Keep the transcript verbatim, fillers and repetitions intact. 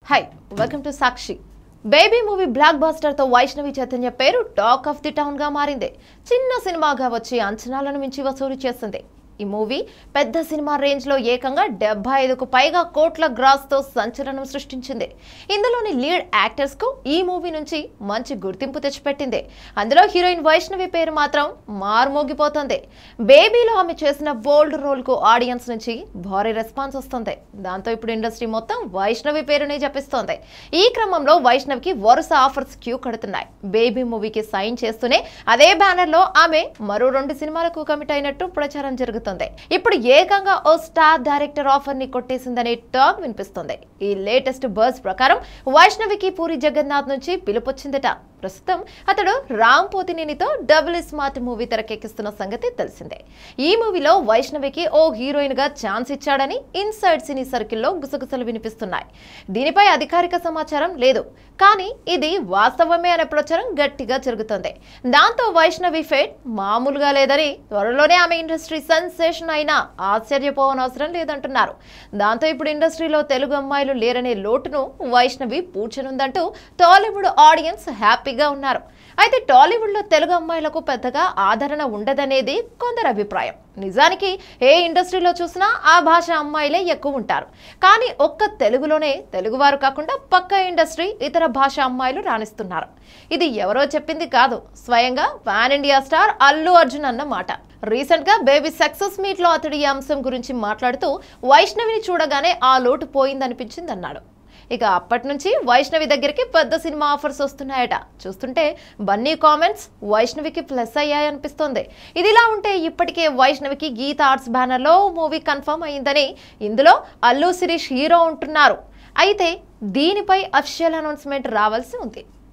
Hi, welcome to Sakshi. Baby movie blockbuster తో వైష్ణవి చైతన్య పేరు talk of the town గా మారింది. చిన్న సినిమాగా వచ్చి అంచనాలను మించి వసూలు చేసింది. ఈ మూవీ పెద్ద సినిమా రేంజ్ లో ఏకంగా డెబ్బై ఐదుకు పైగా కోట్ల గ్రాస్ తో సంచలనం సృష్టించింది. ఇందులోని లీడ్ యాక్టర్స్ కు ఈ మూవీ నుంచి మంచి గుర్తింపు తెచ్చిపెట్టింది. అందులో హీరోయిన్ వైష్ణవి పేరు మాత్రం మార్మోగిపోతుంది. బేబీలో ఆమె చేసిన బోల్డ్ రోల్ కు ఆడియన్స్ నుంచి భారీ రెస్పాన్స్ వస్తుంది. దాంతో ఇప్పుడు ఇండస్ట్రీ మొత్తం వైష్ణవి పేరునే జపిస్తోంది. ఈ క్రమంలో వైష్ణవికి వరుస ఆఫర్స్ క్యూ కడుతున్నాయి. బేబీ మూవీకి సైన్ చేస్తూనే అదే బ్యానర్ లో ఆమె మరో రెండు సినిమాలకు కమిట్ అయినట్టు ప్రచారం జరుగుతుంది. ఇప్పుడు ఏకంగా ఓ స్టార్ డైరెక్టర్ ఆఫర్ ని కొట్టేసిందనే టాక్ వినిపిస్తుంది. ఈ లేటెస్ట్ బజ్ ప్రకారం వైష్ణవికి పూరి జగన్నాథ్ నుంచి పిలుపొచ్చిందట. ప్రస్తుతం అతడు రామ్ పోతినేనితో డబుల్ ఇస్మార్ట్ మూవీ తెరకెక్కిస్తున్న సంగతి తెలిసిందే. ఈ మూవీలో వైష్ణవికి ఓ హీరోయిన్ గా ఛాన్స్ ఇచ్చాడని ఇన్సైడ్ సినీ సర్కిల్లో గుసగుసలు వినిపిస్తున్నాయి. దీనిపై అధికారిక సమాచారం లేదు, కానీ ఇది వాస్తవమే అనే ప్రచారం గట్టిగా జరుగుతోంది. దాంతో వైష్ణవి ఫేట్ మామూలుగా లేదని, త్వరలోనే ఆమె ఇండస్ట్రీ సెన్సేషన్ అయినా ఆశ్చర్యపోవనవసరం లేదంటున్నారు. దాంతో ఇప్పుడు ఇండస్ట్రీలో తెలుగు అమ్మాయిలు లేరనే లోటును వైష్ణవి పూడ్చనుందంటూ టాలీవుడ్ ఆడియన్స్ హ్యాపీగా ఉన్నారు. అయితే టాలీవుడ్ లో తెలుగు అమ్మాయిలకు పెద్దగా ఆదరణ ఉండదనేది కొందరి అభిప్రాయం. నిజానికి ఏ ఇండస్ట్రీలో చూసినా ఆ భాష అమ్మాయిలే ఎక్కువ ఉంటారు. కానీ ఒక్క తెలుగులోనే తెలుగువారు కాకుండా పక్క ఇండస్ట్రీ ఇతర భాష అమ్మాయిలు రాణిస్తున్నారు. ఇది ఎవరో చెప్పింది కాదు, స్వయంగా pan India star Allu Arjun అన్న మాట. రీసెంట్ గా బేబీ సక్సెస్ మీట్ లో అతడు ఈ అంశం గురించి మాట్లాడుతూ వైష్ణవిని చూడగానే ఆ లోటు పోయిందనిపించింది అన్నాడు. ఇక అప్పటి నుంచి వైష్ణవి దగ్గరికి పెద్ద సినిమా ఆఫర్స్ వస్తున్నాయట. చూస్తుంటే బన్నీ కామెంట్స్ వైష్ణవికి ప్లస్ అయ్యాయనిపిస్తోంది. ఇదిలా ఉంటే ఇప్పటికే వైష్ణవికి గీత ఆర్ట్స్ బ్యానర్ లో మూవీ కన్ఫర్మ్ అయిందని, ఇందులో అల్లు శిరీష్ హీరో ఉంటున్నారు. అయితే దీనిపై అఫీషియల్ అనౌన్స్మెంట్ రావాల్సి ఉంది.